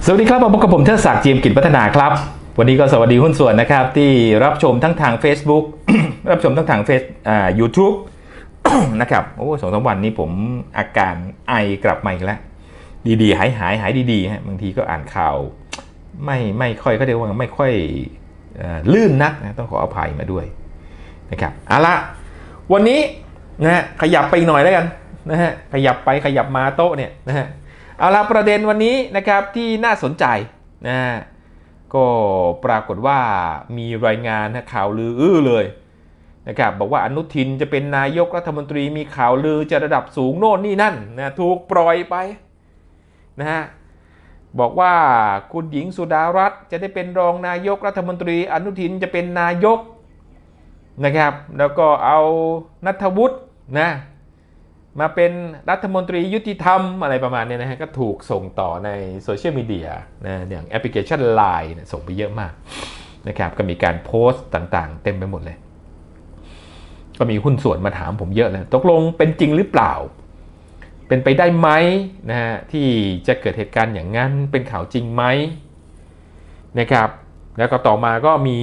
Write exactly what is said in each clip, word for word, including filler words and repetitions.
สวัสดีครับมาพบกับผมเทิดศักดิ์ จี เอ็ม กิจพัฒนาครับวันนี้ก็สวัสดีหุ้นส่วนนะครับที่รับชมทั้งทาง Facebook รับชมทั้งทางเฟซอ่า YouTube นะครับโอ้สองสามวันนี้ผมอาการไอกลับมาอีกแล้วดีๆหายหายหายดีๆฮะบางทีก็อ่านข่าวไม่ไม่ค่อยก็เรียกว่าไม่ค่อยลื่นนักนะต้องขออภัยมาด้วยนะครับเอาละวันนี้นะฮะขยับไปอีกหน่อยแล้วกันนะฮะขยับไปขยับมาโต๊ะเนี่ยนะฮะเอาละประเด็นวันนี้นะครับที่น่าสนใจนะก็ปรากฏว่ามีรายงานนะข่าวลืออื้อเลยนะครับบอกว่าอนุทินจะเป็นนายกรัฐมนตรีมีข่าวลือจะระดับสูงโน่นนี่นั่นนะถูกปล่อยไปนะฮะบอกว่าคุณหญิงสุดารัตน์จะได้เป็นรองนายกรัฐมนตรีอนุทินจะเป็นนายกนะครับแล้วก็เอาณัฐวุฒินะมาเป็นรัฐมนตรียุติธรรมอะไรประมาณนี้นะฮะก็ถูกส่งต่อในโซเชียลมีเดียนะอย่างแอปพลิเคชัน ไลน์ นะส่งไปเยอะมากนะครับก็มีการโพสต์ต่างๆเต็มไปหมดเลยก็มีหุ้นส่วนมาถามผมเยอะเลยตกลงเป็นจริงหรือเปล่าเป็นไปได้ไหมนะฮะที่จะเกิดเหตุการณ์อย่างนั้นเป็นข่าวจริงไหมนะครับแล้วก็ต่อมาก็มี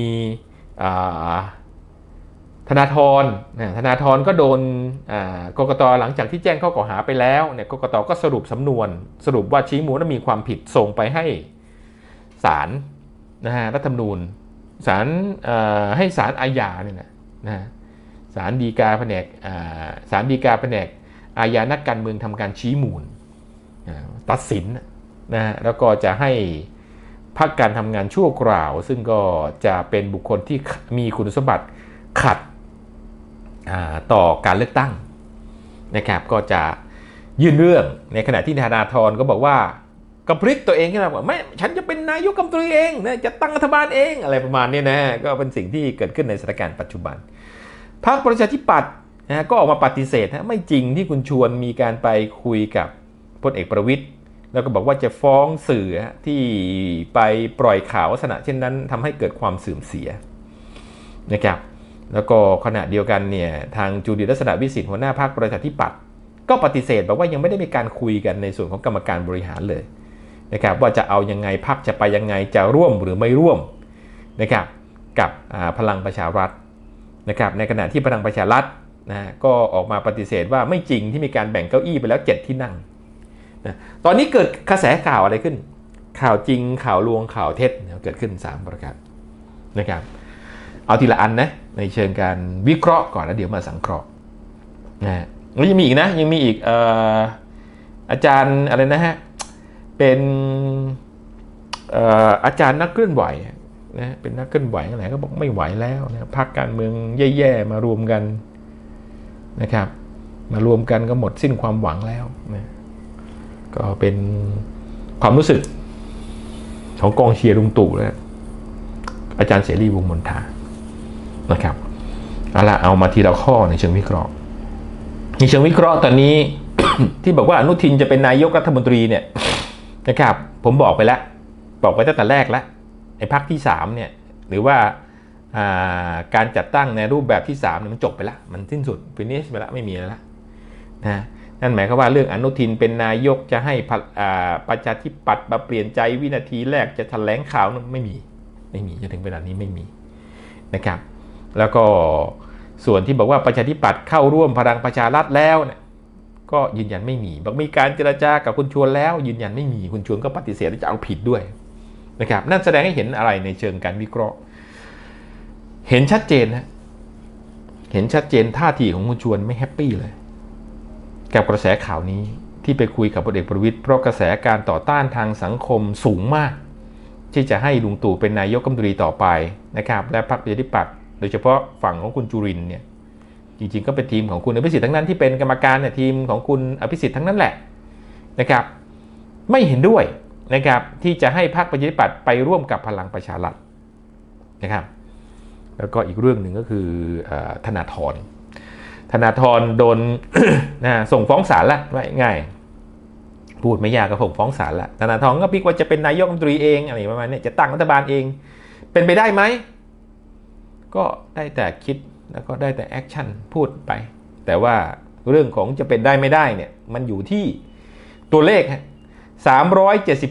ธนาธรธนาธรก็โดนกกต.หลังจากที่แจ้งข้อกล่าวหาไปแล้วเนี่ยกกต.ก็สรุปสำนวนสรุปว่าชี้มูลว่ามีความผิดส่งไปให้ศาลนะฮะรัฐธรรมนูญศาลให้ศาลอาญาเนี่ยนะนะศาลฎีกาแผนกศาลฎีกาแผนกอาญานักการเมืองทำการชี้มูลตัดสินนะฮะแล้วก็จะให้พักการทำงานชั่วคราวซึ่งก็จะเป็นบุคคลที่มีคุณสมบัติขัดต่อการเลือกตั้งนะครับก็จะยื่นเรื่องในขณะที่ธนาธรก็บอกว่ากระพริบตัวเองขึ้นมาบอกไม่ฉันจะเป็นนายกรัฐมนตรีเองนะจะตั้งรัฐบาลเองอะไรประมาณนี้นะก็เป็นสิ่งที่เกิดขึ้นในสถานการณ์ปัจจุบันพรรคประชาธิปัตย์นะก็ออกมาปฏิเสธนะไม่จริงที่คุณชวนมีการไปคุยกับพลเอกประวิตรแล้วก็บอกว่าจะฟ้องสื่อที่ไปปล่อยข่าวลักษณะเช่นนั้นทำให้เกิดความเสื่อมเสียนะครับแล้วก็ขณะเดียวกันเนี่ยทางจุลินลักษณะวิสิทธิ์หัวหน้าพรรคประชาธิปัตย์ก็ปฏิเสธบอกว่ายังไม่ได้มีการคุยกันในส่วนของกรรมการบริหารเลยนะครับว่าจะเอายังไงพรรคจะไปยังไงจะร่วมหรือไม่ร่วมนะครับกับพลังประชารัฐนะครับในขณะที่พลังประชารัฐนะก็ออกมาปฏิเสธว่าไม่จริงที่มีการแบ่งเก้าอี้ไปแล้วเจ็ดที่นั่งนะตอนนี้เกิดกระแสข่าวอะไรขึ้นข่าวจริงข่าวลวงข่าวเท็จเกิดขึ้นสามประการนะครับเอาทีละอันนะในเชิงการวิเคราะห์ก่อนแล้วเดี๋ยวมาสังเคราะห์นะแล้วยังมีอีกนะยังมีอีก เอ่อ อาจารย์อะไรนะฮะเป็นเอ่ออาจารย์นักเคลื่อนไหวนะเป็นนักเคลื่อนไหวอะไรก็บอกไม่ไหวแล้วนะพรรคการเมืองแย่ๆมารวมกันนะครับมารวมกันก็หมดสิ้นความหวังแล้วนะก็เป็นความรู้สึกของกองเชียร์ลุงตู่แล้วอาจารย์เสรีวงศ์มนทานะครับเอาละเอามาทีละข้อในเชิงวิเคราะห์ในเชิงวิเคราะห์ตอนนี้ ที่บอกว่าอนุทินจะเป็นนายกรัฐมนตรีเนี่ยนะครับผมบอกไปแล้วบอกไปตั้งแต่แรกแล้วไอ้พรรคที่สามเนี่ยหรือว่าการจัดตั้งในรูปแบบที่สามเนี่ยมันจบไปแล้วมันสิ้นสุดฟินิชไปแล้วไม่มีแล้วนะนั่นหมายความว่าเรื่องอนุทินเป็นนายกจะให้ประชาธิปัตย์มาเปลี่ยนใจวินาทีแรกจะแถลงข่าวไม่มีไม่มีจนถึงเวลานี้ไม่มีนะครับแล้วก็ส่วนที่บอกว่าประชาธิปัตย์เข้าร่วมพลังประชารัฐแล้วเนี่ยก็ยืนยันไม่มีบอกมีการเจรจากับคุณชวนแล้วยืนยันไม่มีคุณชวนก็ปฏิเสธและจะเอาผิดด้วยนะครับนั่นแสดงให้เห็นอะไรในเชิงการวิเคราะห์เห็นชัดเจนนะเห็นชัดเจนท่าทีของคุณชวนไม่แฮปปี้เลยกับกระแสข่าวนี้ที่ไปคุยกับพลเอกประวิตรเพราะกระแสการต่อต้านทางสังคมสูงมากที่จะให้ลุงตู่เป็นนายกรัฐมนตรีต่อไปนะครับและพรรคประชาธิปัตย์โดยเฉพาะฝั่งของคุณจุรินทร์เนี่ยจริงๆก็เป็นทีมของคุณอภิสิทธิ์ทั้งนั้นที่เป็นกรรมการเนี่ยทีมของคุณอภิสิทธิ์ทั้งนั้นแหละนะครับไม่เห็นด้วยนะครับที่จะให้พรรคประชาธิปัตย์ไปร่วมกับพลังประชารัฐนะครับแล้วก็อีกเรื่องหนึ่งก็คือธนาธรธนาธรโดน นะส่งฟ้องศาลละว่าง่ายพูดไม่ยากก็ส่งฟ้องศาลละธนาธรก็พิกว่าจะเป็นนายกรัฐมนตรีเองอะไรประมาณนี้จะตั้งรัฐบาลเองเป็นไปได้ไหมก็ได้แต่คิดแล้วก็ได้แต่แอคชั่นพูดไปแต่ว่าเรื่องของจะเป็นได้ไม่ได้เนี่ยมันอยู่ที่ตัวเลขสามร้อยเจ็ดสิบหก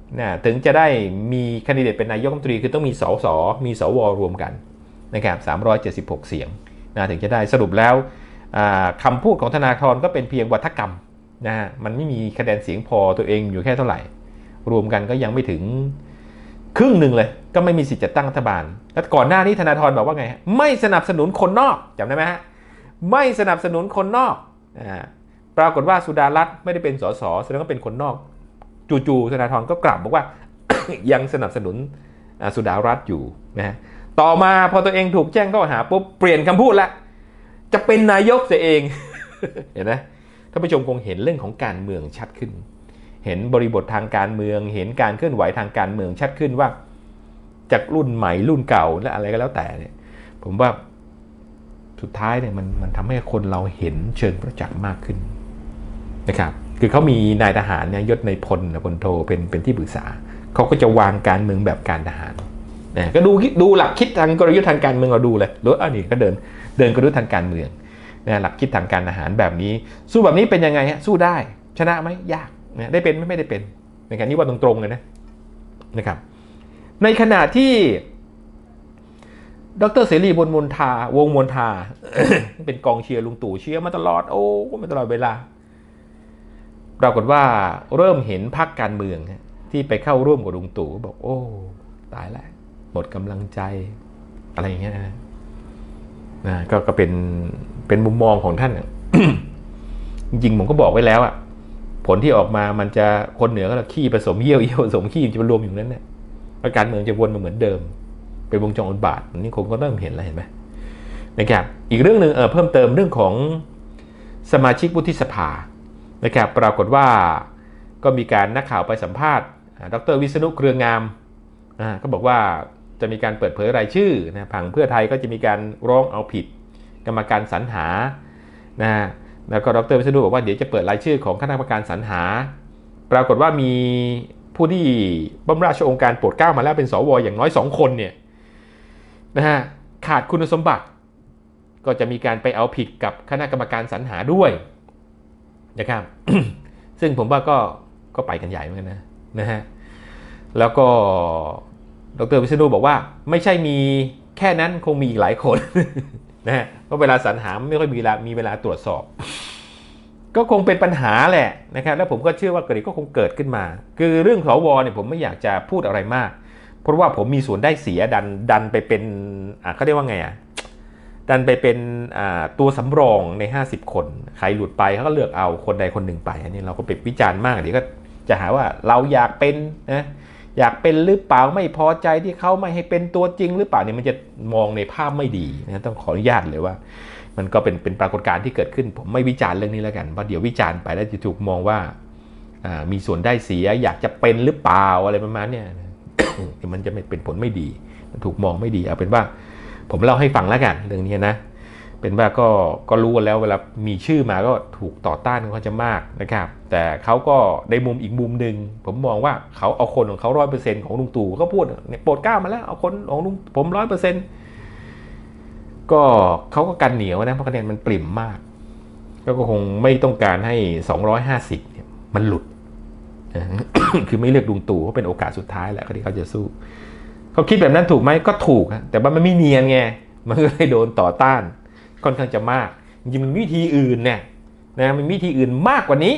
นะถึงจะได้มีแคนดิเดตเป็นนายกรัฐมนตรีคือต้องมีสสมีสวรวมกันนะครับสามร้อยเจ็ดสิบหกเสียงนะถึงจะได้สรุปแล้วคำพูดของธนาธรก็เป็นเพียงวาทกรรมนะฮะมันไม่มีคะแนนเสียงพอตัวเองอยู่แค่เท่าไหร่รวมกันก็ยังไม่ถึงครึ่งหนึ่งเลยก็ไม่มีสิทธิ์จัดตั้งรัฐบาลแล้วก่อนหน้านี้ธนาธรบอกว่าไงไม่สนับสนุนคนนอกจำได้ไหมฮะไม่สนับสนุนคนนอกอ่าปรากฏว่าสุดารัตน์ไม่ได้เป็นสสแสดงว่าเป็นคนนอกจู่ๆธนาธรก็กลับบอกว่า ยังสนับสนุนสุดารัตน์อยู่นะฮะต่อมาพอตัวเองถูกแจ้งข้อหาปุ๊บเปลี่ยนคำพูดละจะเป็นนายกเสียเอง เห็นไหมท่านผู้ชมคงเห็นเรื่องของการเมืองชัดขึ้นเห็นบริบททางการเมืองเห็นการเคลื่อนไหวทางการเมืองชัดขึ้นว่าจากรุ่นใหม่รุ่นเก่าและอะไรก็แล้วแต่เนี่ยผมว่าสุดท้ายเนี่ยมันมันทำให้คนเราเห็นเชิงประจักษ์มากขึ้นนะครับคือเขามีนายทหารเนี่ยยศในพลพลโทเป็นเป็นที่ปรึกษาเขาก็จะวางการเมืองแบบการทหารนะก็ดูดูหลักคิดทางกลยุทธ์ทางการเมืองเราดูเลยหรืออันนี้ก็เดินเดินกลยุทธ์ทางการเมืองนะหลักคิดทางการทหารแบบนี้สู้แบบนี้เป็นยังไงฮะสู้ได้ชนะไหมยากนะได้เป็นไม่ได้เป็นนะครับนี่ว่าตรงๆเลยนะนะครับในขณะที่ดร.เสรีบุญมนทาวงมนทา เป็นกองเชียร์ลุงตู่เชียร์มาตลอดโอ้มาตลอดเวลาปรากฏว่าเริ่มเห็นพรรคการเมืองที่ไปเข้าร่วมกับลุงตู่บอกโอ้ตายแล้วหมดกำลังใจอะไรอย่างเงี้ยนะนะก็ก็เป็นเป็นมุมมองของท่าน จริงๆผมก็บอกไว้แล้วอะผลที่ออกมามันจะคนเหนือก็ขี้ผสมเยี่ยวเยี่ยวผสมขี้จะมารวมอยู่นั้นเนี่ยการเมืองจะวนมาเหมือนเดิมเป็นวงจรอุบาทนี่คงก็เริ่มเห็นแล้วเห็นไหมนะครับอีกเรื่องหนึ่งเออเพิ่มเติมเรื่องของสมาชิกวุฒิสภานะครับปรากฏว่าก็มีการนักข่าวไปสัมภาษณ์ดร.วิษณุเครืองามก็บอกว่าจะมีการเปิดเผยรายชื่อนะผังเพื่อไทยก็จะมีการร้องเอาผิดกรรมการสรรหานะแล้วก็ดร.วิษณุบอกว่าเดี๋ยวจะเปิดรายชื่อของคณะกรรมการสรรหาปรากฏว่ามีผู้ที่บรมราชโองการโปรดเกล้ามาแล้วเป็นสวอย่างน้อยสองคนเนี่ยนะฮะขาดคุณสมบัติก็จะมีการไปเอาผิดกับคณะกรรมการสรรหาด้วยนะครับ ซึ่งผมว่าก็ก็ไปกันใหญ่เหมือนกันนะนะฮะแล้วก็ดร.วิษณุบอกว่าไม่ใช่มีแค่นั้นคงมีอีกหลายคน นะฮะเพราะเวลาสรรหาไม่ค่อยมีเวลามีเวลาตรวจสอบก็คงเป็นปัญหาแหละนะครับแล้วผมก็เชื่อว่าเกิดก็คงเกิดขึ้นมาคือเรื่องสวเนี่ยผมไม่อยากจะพูดอะไรมากเพราะว่าผมมีส่วนได้เสียดันดันไปเป็นอ่ะเขาเรียกว่าไงอ่ะดันไปเป็นอ่าตัวสำรองในห้าสิบคนใครหลุดไปเขาก็เลือกเอาคนใดคนหนึ่งไปอันนี้เราก็ไปวิจารณ์มากเดี๋ยวก็จะหาว่าเราอยากเป็นนะอยากเป็นหรือเปล่าไม่พอใจที่เขาไม่ให้เป็นตัวจริงหรือเปล่าเนี่ยมันจะมองในภาพไม่ดีนะต้องขออนุญาตเลยว่ามันก็เป็นเป็นปรากฏการณ์ที่เกิดขึ้นผมไม่วิจารณ์เรื่องนี้แล้วกันเพราะเดี๋ยววิจารณ์ไปแล้วจะถูกมองว่ามีส่วนได้เสียอยากจะเป็นหรือเปล่าอะไรประมาณนี้ มันจะเป็นผลไม่ดีถูกมองไม่ดีเอาเป็นว่าผมเล่าให้ฟังแล้วกันเรื่องนี้นะเป็นว่าก็ก็รู้กันแล้วเวลามีชื่อมาก็ถูกต่อต้านเขาจะมากนะครับแต่เขาก็ในมุมอีกมุมหนึ่งผมมองว่าเขาเอาคนของเขาร้อยเปอร์เซ็นต์ของลุงตู่ก็พูดเนี่ยโปรดเกล้ามาแล้วเอาคนของลุงผมร้อยเปอร์เซ็นต์ก็เขาก็กันเหนียวนะเพราะคะแนนมันปริ่มมากก็คงไม่ต้องการให้สองร้อยห้าสิบเนี่ยมันหลุด คือไม่เลือกลุงตู่เพราะเป็นโอกาสสุดท้ายแหละที่เขาจะสู้เขาคิดแบบนั้นถูกไหมก็ถูกแต่ว่ามันไม่เนียนไงมันก็เลยโดนต่อต้านค่อนข้างจะมากจริงๆมันวิธีอื่นเนี่ยนะมันวิธีอื่นมากกว่านี้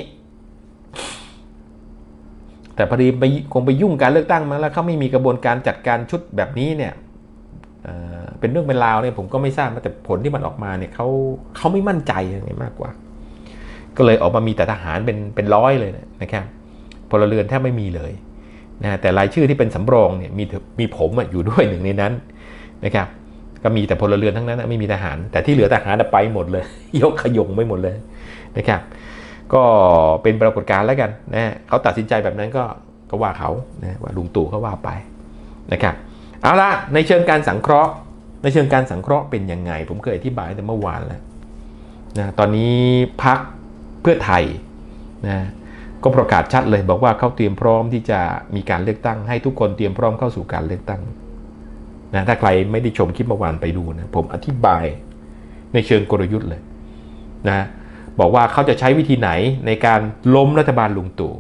แต่พอดีไปคงไปยุ่งการเลือกตั้งมาแล้วเขาไม่มีกระบวนการจัดการชุดแบบนี้เนี่ยเป็นเรื่องเป็นราวเนี่ยผมก็ไม่ทราบแต่ผลที่มันออกมาเนี่ยเขาเขาไม่มั่นใจอะไรมากกว่าก็เลยออกมามีแต่ทหารเป็นเป็นร้อยเลยนะครับพลเรือนแทบไม่มีเลยนะแต่รายชื่อที่เป็นสำรองเนี่ยมีมีผมอยู่ด้วยหนึ่งในนั้นนะครับก็มีแต่พลเรือนทั้งนั้นไม่มีทหารแต่ที่เหลือทหารไปหมดเลยยกขยงไม่หมดเลยนะครับก็เป็นปรากฏการณ์แล้วกันนะเขาตัดสินใจแบบนั้นก็ก็ว่าเขานะว่าลุงตู่เขาว่าไปนะครับเอาละในเชิงการสังเคราะห์ในเชิงการสังเคราะห์เป็นยังไงผมเคยอธิบายแต่เมื่อวานแล้วนะตอนนี้พรรคเพื่อไทยนะก็ประกาศชัดเลยบอกว่าเขาเตรียมพร้อมที่จะมีการเลือกตั้งให้ทุกคนเตรียมพร้อมเข้าสู่การเลือกตั้งนะถ้าใครไม่ได้ชมคลิปเมื่อวานไปดูนะผมอธิบายในเชิงกลยุทธ์เลยนะบอกว่าเขาจะใช้วิธีไหนในการล้มรัฐบาลลุงตู่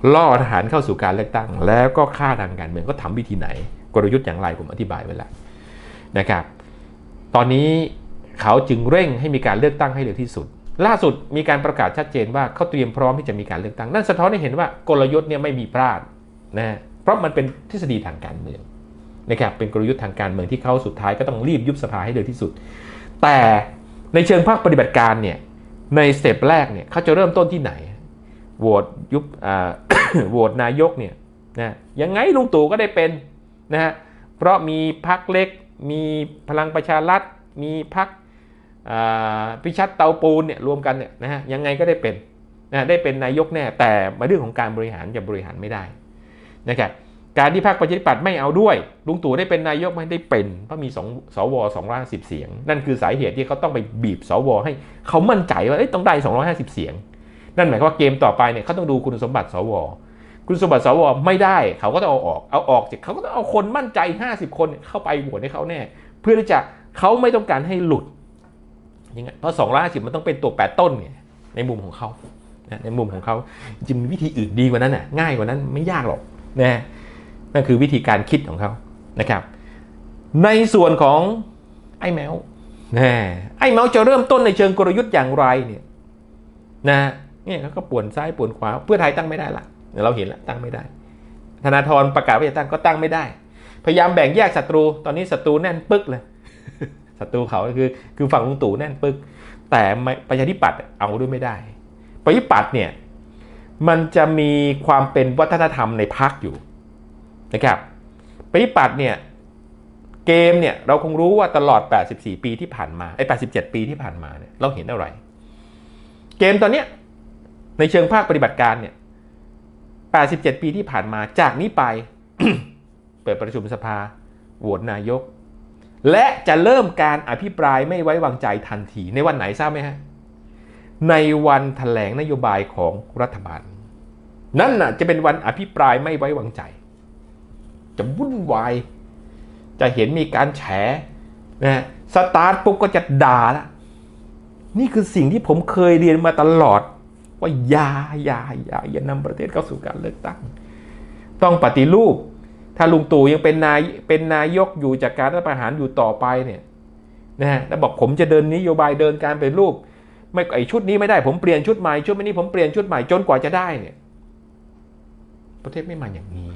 ล่อทหารเข้าสู่การเลือกตั้งแล้วก็ฆ่าทางการเมืองก็ทำวิธีไหนกลยุทธ์อย่างไรผมอธิบายไว้แล้วนะครับตอนนี้เขาจึงเร่งให้มีการเลือกตั้งให้เร็วที่สุดล่าสุดมีการประกาศชัดเจนว่าเขาเตรียมพร้อมที่จะมีการเลือกตั้งนั่นสะท้อนให้เห็นว่ากลยุทธ์เนี่ยไม่มีพลาดนะเพราะมันเป็นทฤษฎีทางการเมืองนะครับเป็นกลยุทธ์ทางการเมืองที่เขาสุดท้ายก็ต้องรีบยุบสภาให้เร็วที่สุดแต่ในเชิงภาคปฏิบัติการเนี่ยในสเต็ปแรกเนี่ยเขาจะเริ่มต้นที่ไหนโหวตยุบอ่า โหวตนายกเนี่ยนะยังไงลุงตู่ก็ได้เป็นนะฮะเพราะมีพรรคเล็กมีพลังประชารัฐมีพรรคพิชัดเตาปูนเนี่ยรวมกันเนี่ยนะฮะยังไงก็ได้เป็นนะได้เป็นนายกแน่แต่มาเรื่องของการบริหารจะบริหารไม่ได้นะครับการที่พรรคประชาธิปัตย์ไม่เอาด้วยลุงตู่ได้เป็นนายกไม่ได้เป็นเพราะมีสองสวสองร้อยห้าสิบเสียงนั่นคือสาเหตุที่เขาต้องไปบีบสวให้เขามั่นใจว่าต้องได้สองร้อยห้าสิบเสียงนั่นหมายความว่าเกมต่อไปเนี่ยเขาต้องดูคุณสมบัติสวคุณสมบัติสวไม่ได้เขาก็ต้องเอาออกเอาออกจากเขาก็ต้องเอาคนมั่นใจห้าสิบคนเข้าไปโหวตให้เขาแน่เพื่อที่จะเขาไม่ต้องการให้หลุดยังไงเพราะสองร้อยห้าสิบมันต้องเป็นตัวแปดต้นเนี่ยในมุมของเขาในมุมของเขาจริงมีวิธีอื่นดีกว่านั้นน่ะง่ายกว่านั้นไม่ยากหรอกนะนั่นคือวิธีการคิดของเขานะครับในส่วนของไอ้แมวนะไอ้แมวจะเริ่มต้นในเชิงกลยุทธ์อย่างไรเนี่ยนะเนี่ยเขาก็ป่วนซ้ายป่วนขวาเพื่อไทยตั้งไม่ได้ละเราเห็นแล้วตั้งไม่ได้ธนาธรประกาศว่าจะตั้งก็ตั้งไม่ได้พยายามแบ่งแยกศัตรูตอนนี้ศัตรูแน่นปึ๊กเลยศัตรูเขาคือคือฝั่งลุงตู่แน่นปึ๊กแต่ประชาธิปัตย์เอาด้วยไม่ได้ประชาธิปัตย์เนี่ยมันจะมีความเป็นวัฒนธรรมในพรรคอยู่นะครับประชาธิปัตย์เนี่ยเกมเนี่ยเราคงรู้ว่าตลอดแปดสิบสี่ปีที่ผ่านมาไอ้แปดสิบเจ็ดปีที่ผ่านมาเนี่ยเราเห็นอะไรเกมตอนเนี้ยในเชิงภาคปฏิบัติการเนี่ยแปดสิบเจ็ดปีที่ผ่านมาจากนี้ไป เปิดประชุมสภาโหวตนายกและจะเริ่มการอภิปรายไม่ไว้วางใจทันทีในวันไหนทราบไหมฮะในวันแถลงนโยบายของรัฐบาลนั่นน่ะจะเป็นวันอภิปรายไม่ไว้วางใจจะวุ่นวายจะเห็นมีการแฉนะสตาร์ทปุ๊บก็จะด่าละนี่คือสิ่งที่ผมเคยเรียนมาตลอดว่าอย่าอย่าอย่าอย่านำประเทศเข้าสู่การเลือกตั้งต้องปฏิรูปถ้าลุงตู่ยังเป็นนายเป็นนายกอยู่จากการรัฐประหารอยู่ต่อไปเนี่ยนะฮะแล้วบอกผมจะเดินนโยบายเดินการปฏิรูปไม่ไอชุดนี้ไม่ได้ผมเปลี่ยนชุดใหม่ชุดนี้ผมเปลี่ยนชุดใหม่จนกว่าจะได้เนี่ยประเทศไม่มาอย่างนี้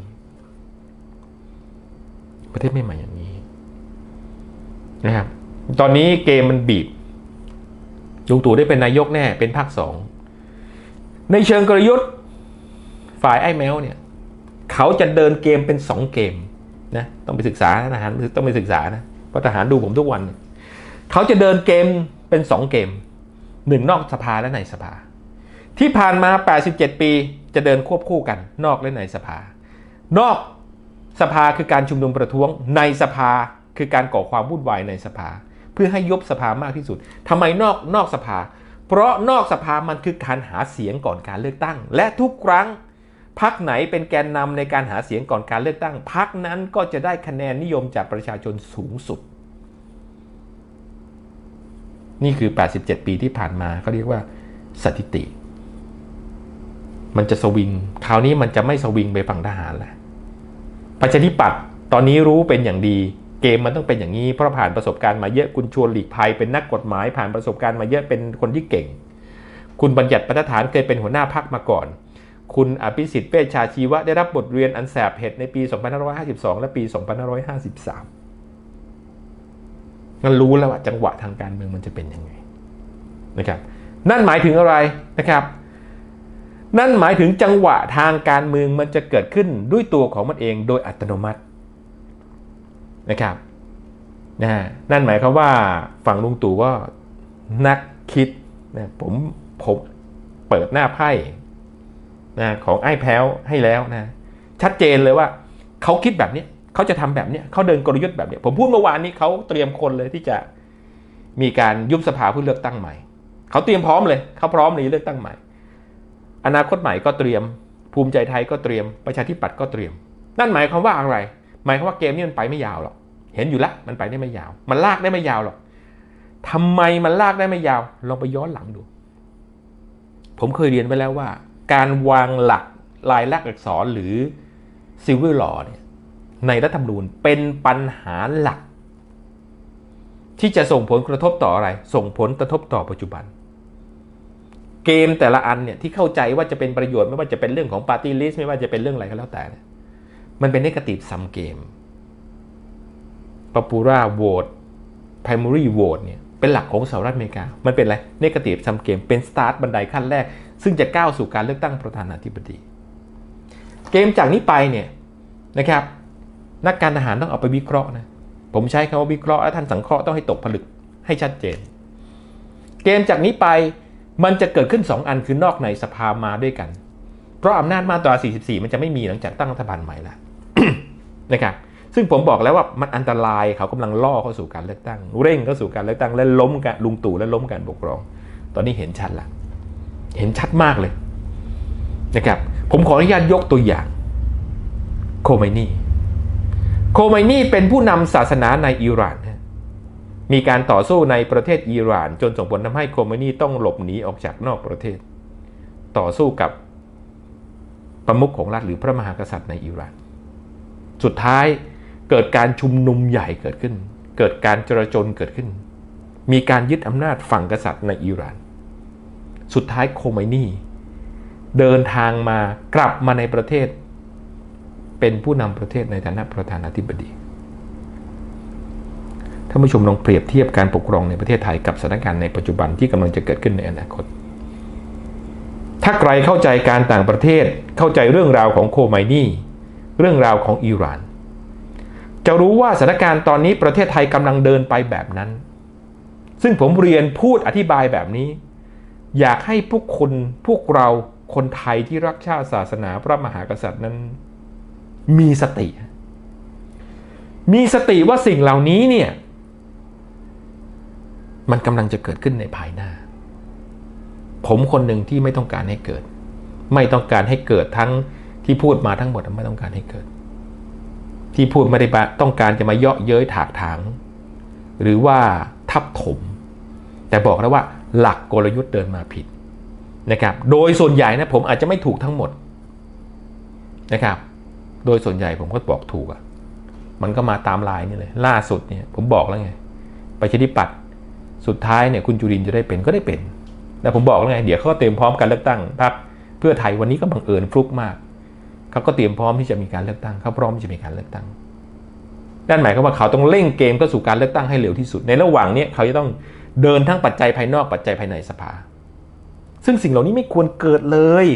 ประเทศไม่มาอย่างนี้นะครับตอนนี้เกมมันบีบลุงตู่ได้เป็นนายกแน่เป็นภาคสองในเชิงกลยุทธ์ฝ่ายไอ้แมวเนี่ยเขาจะเดินเกมเป็นสองเกมนะต้องไปศึกษาทหารต้องไปศึกษานะเพราะทหารดูผมทุกวันเขาจะเดินเกมเป็นสองเกมหนึ่งนอกสภาและในสภาที่ผ่านมาแปดสิบเจ็ดปีจะเดินควบคู่กันนอกและในสภานอกสภาคือการชุมนุมประท้วงในสภาคือการก่อความวุ่นวายในสภาเพื่อให้ยุบสภามากที่สุดทำไมนอกนอกสภาเพราะนอกสภามันคือการหาเสียงก่อนการเลือกตั้งและทุกครั้งพรรคไหนเป็นแกนนำในการหาเสียงก่อนการเลือกตั้งพรรคนั้นก็จะได้คะแนนนิยมจากประชาชนสูงสุดนี่คือแปดสิบเจ็ดปีที่ผ่านมาเขาเรียกว่าสถิติมันจะสวิงคราวนี้มันจะไม่สวิงไปฝั่งทหารแล้วประชาธิปัตย์ตอนนี้รู้เป็นอย่างดีเกมมันต้องเป็นอย่างนี้เพราะผ่านประสบการณ์มาเยอะคุณชวนหลีกภัยเป็นนักกฎหมายผ่านประสบการณ์มาเยอะเป็นคนที่เก่งคุณบัญญัติ ปณฐานเคยเป็นหัวหน้าพรรคมาก่อนคุณอภิสิทธิ์เวชชาชีวะได้รับบทเรียนอันแสบเผ็ดในปีสองพันห้าร้อยห้าสิบสองและปีสองพันห้าร้อยห้าสิบสามงั้นรู้แล้วว่าจังหวะทางการเมืองมันจะเป็นยังไงนะครับนั่นหมายถึงอะไรนะครับนั่นหมายถึงจังหวะทางการเมืองมันจะเกิดขึ้นด้วยตัวของมันเองโดยอัตโนมัตินะครับนะนั่นหมายความว่าฝั่งลุงตู่ก็นักคิดนะผมผมเปิดหน้าไพ่นะของไอ้แพ้วให้แล้วนะชัดเจนเลยว่าเขาคิดแบบนี้เขาจะทำแบบนี้เขาเดินกลยุทธ์แบบนี้ผมพูดเมื่อวานนี้เขาเตรียมคนเลยที่จะมีการยุบสภาเพื่อเลือกตั้งใหม่เขาเตรียมพร้อมเลยเขาพร้อมในเลือกตั้งใหม่อนาคตใหม่ก็เตรียมภูมิใจไทยก็เตรียมประชาธิปัตย์ก็เตรียมนั่นหมายความว่าอะไรหมายความว่าเกมนี้มันไปไม่ยาวหรอกเห็นอยู่แล้วมันไปได้ไม่ยาวมันลากได้ไม่ยาวหรอกทำไมมันลากได้ไม่ยาวลองไปย้อนหลังดูผมเคยเรียนไว้แล้วว่าการวางหลักลายลักษณ์อักษรหรือ Civil Law เนี่ยในรัฐธรรมนูญเป็นปัญหาหลักที่จะส่งผลกระทบต่ออะไรส่งผลกระทบต่อปัจจุบันเกมแต่ละอันเนี่ยที่เข้าใจว่าจะเป็นประโยชน์ไม่ว่าจะเป็นเรื่องของ Party List ไม่ว่าจะเป็นเรื่องอะไรก็แล้วแต่มันเป็น Negative Sum Game Popular Vote Primary Vote เนี่ยเป็นหลักของสหรัฐอเมริกามันเป็นอะไร Negative Sum Game เป็น Start บันไดขั้นแรกซึ่งจะก้าวสู่การเลือกตั้งประธานาธิบดีเกมจากนี้ไปเนี่ยนะครับนักการทหารต้องเอาไปวิเคราะห์นะผมใช้คำว่าวิเคราะห์และท่านสังเคราะห์ต้องให้ตกผลึกให้ชัดเจนเกมจากนี้ไปมันจะเกิดขึ้นสองอันคือนอกในสภามาด้วยกันเพราะอำนาจมาตราสี่สิบสี่มันจะไม่มีหลังจากตั้งรัฐบาลใหม่แล้ว นะครับซึ่งผมบอกแล้วว่ามันอันตรายเขากำลังล่อเข้าสู่การเลือกตั้งเร่งเข้าสู่การเลือกตั้งและล้มกันลุงตู่และล้มการปกครองตอนนี้เห็นชัดละเห็นชัดมากเลยนะครับผมขออนุญาตยกตัวอย่างโคเมนีโคเมนีเป็นผู้นำศาสนาในอิหร่านมีการต่อสู้ในประเทศอิหร่านจนส่งผลทำให้โคเมนีต้องหลบหนีออกจากนอกประเทศต่อสู้กับประมุขของรัฐหรือพระมหากษัตริย์ในอิหร่านสุดท้ายเกิดการชุมนุมใหญ่เกิดขึ้นเกิดการจลาจลเกิดขึ้นมีการยึดอำนาจฝั่งกษัตริย์ในอิหร่านสุดท้ายโคเมนีเดินทางมากลับมาในประเทศเป็นผู้นำประเทศในฐานะประธานาธิบดีท่านผู้ชมลองเปรียบเทียบการปกครองในประเทศไทยกับสถานการณ์ในปัจจุบันที่กำลังจะเกิดขึ้นในอนาคตถ้าใครเข้าใจการต่างประเทศเข้าใจเรื่องราวของโคเมนีเรื่องราวของอิหร่านจะรู้ว่าสถานการณ์ตอนนี้ประเทศไทยกำลังเดินไปแบบนั้นซึ่งผมเรียนพูดอธิบายแบบนี้อยากให้พวกคนพวกเราคนไทยที่รักชาติศาสนาพระมหากษัตริย์นั้นมีสติมีสติว่าสิ่งเหล่านี้เนี่ยมันกำลังจะเกิดขึ้นในภายหน้าผมคนหนึ่งที่ไม่ต้องการให้เกิดไม่ต้องการให้เกิดทั้งที่พูดมาทั้งหมดไม่ต้องการให้เกิดที่พูดไม่ได้ต้องการจะมาเยาะเย้ยถากถางหรือว่าทับถมแต่บอกแล้วว่าหลักกลยุทธ์เดินมาผิดนะครับโดยส่วนใหญ่นะผมอาจจะไม่ถูกทั้งหมดนะครับโดยส่วนใหญ่ผมก็บอกถูกอ่ะมันก็มาตามลายนี่เลยล่าสุดเนี่ยผมบอกแล้วไงประชาธิปัตย์สุดท้ายเนี่ยคุณจุรินทร์จะได้เป็นก็ได้เป็นแล้วผมบอกแล้วไงเดี๋ยวเขาก็เตรียมพร้อมการเลือกตั้งพรรคเพื่อไทยวันนี้ก็บังเอิญฟลุกมากเขาก็เตรียมพร้อมที่จะมีการเลือกตั้งเขาพร้อมที่จะมีการเลือกตั้งนั่นหมายความว่าเขาต้องเร่งเกมเข้าสู่การเลือกตั้งให้เร็วที่สุดในระหว่างนี้เขาจะต้องเดินทั้งปัจจัยภายนอกปัจจัยภายในสภาซึ่งสิ่งเหล่านี้ไม่ควรเกิดเลย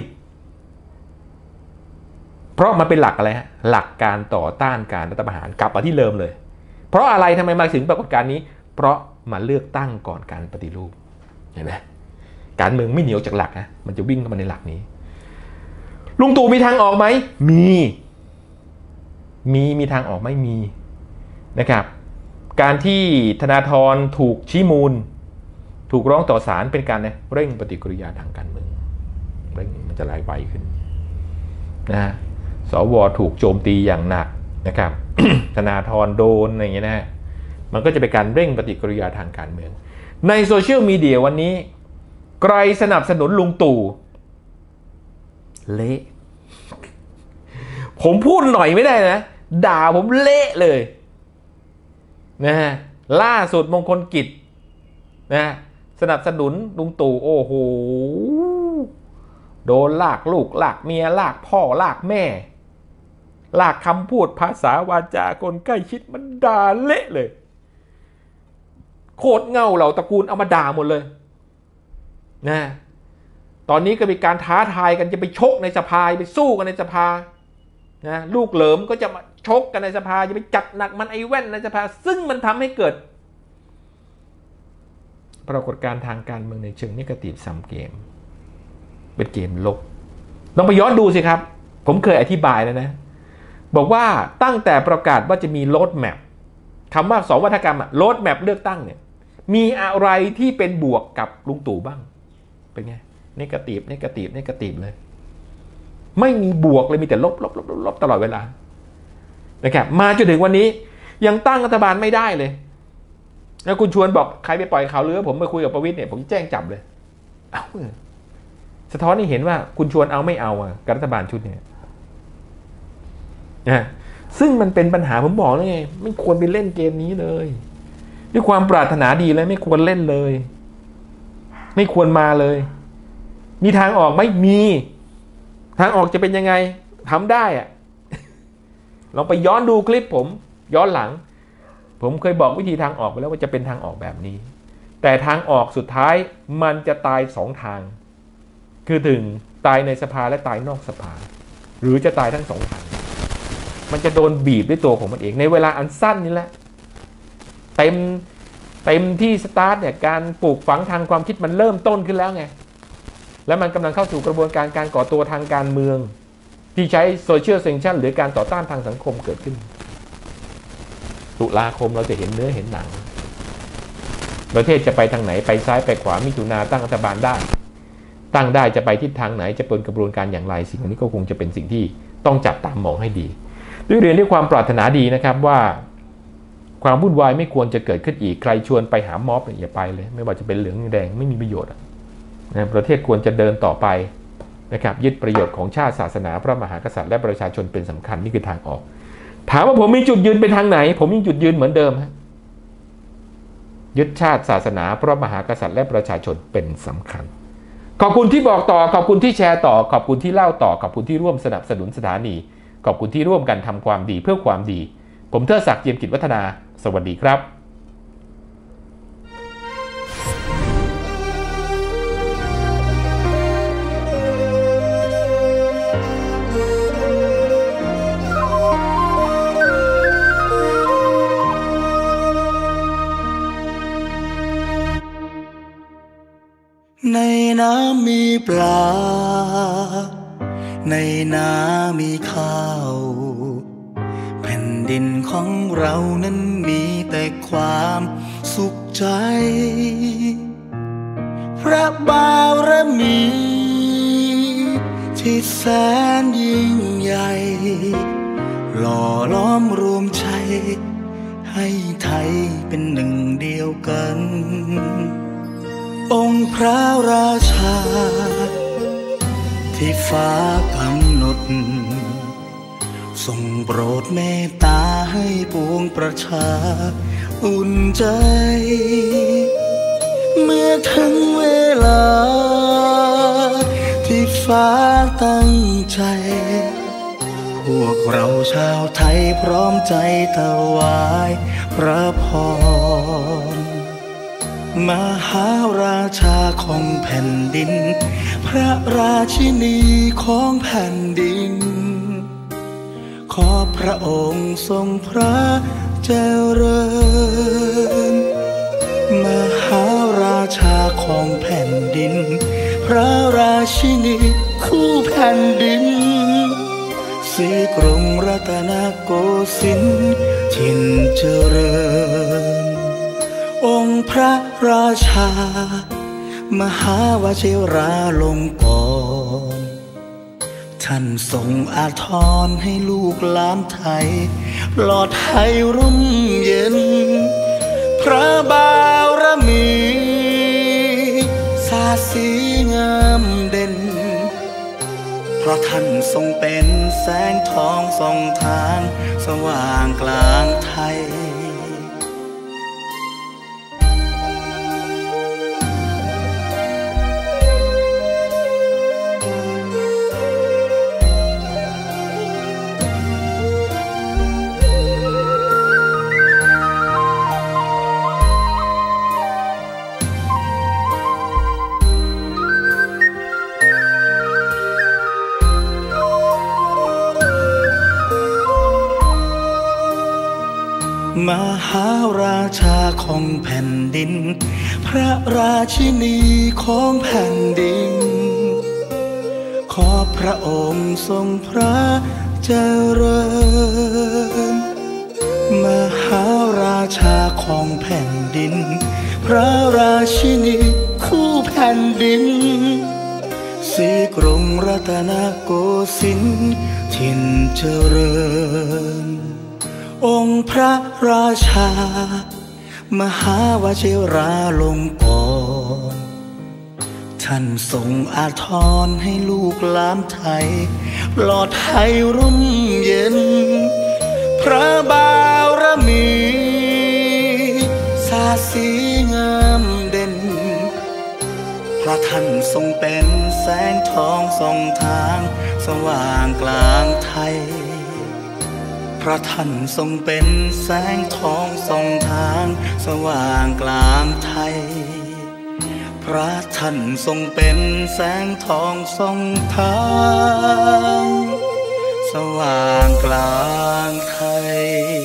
เพราะมันเป็นหลักอะไรฮะหลักการต่อต้านการรัฐประหารกลับมาที่เดิมเลยเพราะอะไรทำไมมาถึงปรากฏการณ์นี้เพราะมาเลือกตั้งก่อนการปฏิรูปเห็นไหมการเมืองไม่เหนียวจากหลักนะมันจะวิ่งเข้ามาในหลักนี้ลุงตู่มีทางออกไหมมีมีมีทางออกไม่มีนะครับการที่ธนาธรถูกชี้มูลถูกร้องต่อศาลเป็นการเร่งปฏิกิริยาทางการเมืองเร่งมันจะไหลไวขึ้นนะสวถูกโจมตีอย่างหนักนะครับ ธนาธรโดนอะไรอย่างเงี้ยนะมันก็จะเป็นการเร่งปฏิกิริยาทางการเมืองในโซเชียลมีเดียวันนี้ใครสนับสนุนลุงตู่เละผมพูดหน่อยไม่ได้นะด่าผมเละเลยนะฮะล่าสุดมงคลกิจนะสนับสนุนลุงตู่โอ้โหโดนลากลูกลากเมียลากพ่อลากแม่ลากคำพูดภาษาวาจากลใกล้ชิดมันด่าเละเลยโคตรเง่าเหล่าตระกูลเอามาด่าหมดเลยนะตอนนี้ก็มีการท้าทายกันจะไปชกในสภาไปสู้กันในสภานะลูกเหลิมก็จะมาชกกันในสภาจะไปจัดหนักมันไอ้แว่นในสภาซึ่งมันทำให้เกิดปรากฏการณ์ทางการเมืองในเชิงนิเกทีฟซัมเกมเป็นเกมลบลองไปย้อนดูสิครับผมเคยอธิบายแล้วนะบอกว่าตั้งแต่ประกาศว่าจะมีโรดแมปคำว่าสองวัฒกรรมอะโรดแมปเลือกตั้งเนี่ยมีอะไรที่เป็นบวกกับลุงตู่บ้างเป็นไงนิเกทีฟนิเกทีฟนิเกทีฟเลยไม่มีบวกเลยมีแต่ลบลบลบลบตลอดเวลานะครับมาจนถึงวันนี้ยังตั้งรัฐบาลไม่ได้เลยแล้วคุณชวนบอกใครไปปล่อยข่าวลือผมไปคุยกับประวิตรเนี่ยผมแจ้งจับเลยเอ้าสะท้อนให้เห็นว่าคุณชวนเอาไม่เอาอะกับรัฐบาลชุดนี้นะซึ่งมันเป็นปัญหาผมบอกแล้วไงไม่ควรไปเล่นเกมนี้เลยด้วยความปรารถนาดีแล้วไม่ควรเล่นเลยไม่ควรมาเลยมีทางออกไหมมีทางออกจะเป็นยังไงทำได้อะลองไปย้อนดูคลิปผมย้อนหลังผมเคยบอกวิธีทางออกไปแล้วว่าจะเป็นทางออกแบบนี้แต่ทางออกสุดท้ายมันจะตายสองทางคือถึงตายในสภาและตายนอกสภาหรือจะตายทั้งสองทางมันจะโดนบีบด้วยตัวของมันเองในเวลาอันสั้นนี่แหละเต็มเต็มที่สตาร์ทเนี่ยการปลูกฝังทางความคิดมันเริ่มต้นขึ้นแล้วไงแล้วมันกำลังเข้าสู่กระบวนการการก่อตัวทางการเมืองที่ใช้โซเชียลเซนชั่นหรือการต่อต้านทางสังคมเกิดขึ้นตุลาคมเราจะเห็นเนื้อเห็นหนังประเทศจะไปทางไหนไปซ้ายไปขวามิถุนาตั้งรัฐบาลได้ตั้งได้จะไปทิศทางไหนจะเป็นกระบวนการอย่างไรสิ่งนี้ก็คงจะเป็นสิ่งที่ต้องจับตามมองให้ดีด้วยเรียนด้วยความปรารถนาดีนะครับว่าความวุ่นวายไม่ควรจะเกิดขึ้นอีกใครชวนไปหาม็อบอย่าไปเลยไม่ว่าจะเป็นเหลืองแดงไม่มีประโยชน์นะประเทศควรจะเดินต่อไปนะครับยึดประโยชน์ของชาติศาสนาพระมหากษัตริย์และประชาชนเป็นสำคัญนี่คือทางออกถามว่าผมมีจุดยืนเป็นทางไหนผมมีจุดยืนเหมือนเดิมฮะยึดชาติศาสนาพระมหากษัตริย์และประชาชนเป็นสำคัญขอบคุณที่บอกต่อขอบคุณที่แชร์ต่อขอบคุณที่เล่าต่อขอบคุณที่ร่วมสนับสนุนสถานีขอบคุณที่ร่วมกันทำความดีเพื่อความดีผมเทิดศักดิ์ เจียมกิจวัฒนาสวัสดีครับในน้ำมีปลาในนามีข้าวแผ่นดินของเรานั้นมีแต่ความสุขใจพระบารมีที่แสนยิ่งใหญ่หล่อล้อมรวมใจให้ไทยเป็นหนึ่งเดียวกันองค์พระราชาที่ฟ้ากำหนดทรงโปรดเมตตาให้ปวงประชาอุ่นใจเมื่อถึงเวลาที่ฟ้าตั้งใจพวกเราชาวไทยพร้อมใจถวายพระพรมหาราชาของแผ่นดินพระราชินีของแผ่นดินขอพระองค์ทรงพระเจริญมหาราชาของแผ่นดินพระราชินีคู่แผ่นดินศรีกรุงรัตนโกสินทร์ถิ่นเจริญองค์พระราชามหาวชิราลงกรณ์ท่านทรงอาทรให้ลูกหลานไทยปลอดภัยร่มเย็นพระบารมีสาสีงามเด่นเพราะท่านทรงเป็นแสงทองส่องทางสว่างกลางไทยมหาราชาของแผ่นดินพระราชินีของแผ่นดินขอพระองค์ทรงพระเจริญมหาราชาของแผ่นดินพระราชินีคู่แผ่นดินศรีกรุงรัตนโกสินทร์ถิ่นเจริญองค์พระราชามหาวชิราลงกรณ์ท่ท่านทรงอาทรให้ลูกหลานไทยปลอดภัยร่มเย็นพระบารมีสาสีงามเด่นพระท่านทรงเป็นแสงทองส่องทางสว่างกลางไทยพระท่านทรงเป็นแสงทองส่องทางสว่างกลางไทยพระท่านทรงเป็นแสงทองส่องทางสว่างกลางไทย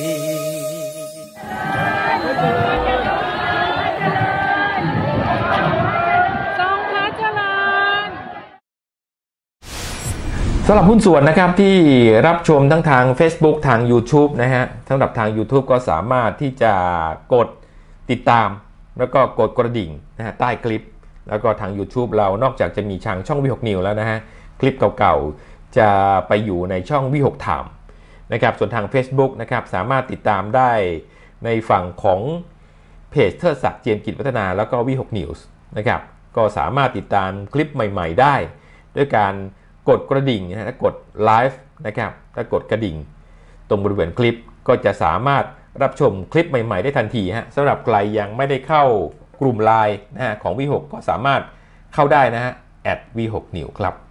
สำหรับหุ้นส่วนนะครับที่รับชมทั้งทาง Facebook ทาง YouTube นะฮะสำหรับทาง YouTube ก็สามารถที่จะกดติดตามแล้วก็กดกระดิ่งนะฮะใต้คลิปแล้วก็ทาง YouTube เรานอกจากจะมีทางช่องวิหกนิวแล้วนะฮะคลิปเก่าๆจะไปอยู่ในช่องวิหกไทม์นะครับส่วนทาง Facebook นะครับสามารถติดตามได้ในฝั่งของเพจเทิดศักดิ์เจียมกิจวัฒนาแล้วก็วิหกนิวส์นะครับก็สามารถติดตามคลิปใหม่ๆได้ด้วยการกดกระดิ่งนะฮะถ้ากดไลฟ์นะครับถ้ากดกระดิ่งตรงบริเวณคลิปก็จะสามารถรับชมคลิปใหม่ๆได้ทันทีฮะสำหรับใครยังไม่ได้เข้ากลุ่มไลน์นะฮะของวิหกก็สามารถเข้าได้นะฮะแอดวิหกนิวครับ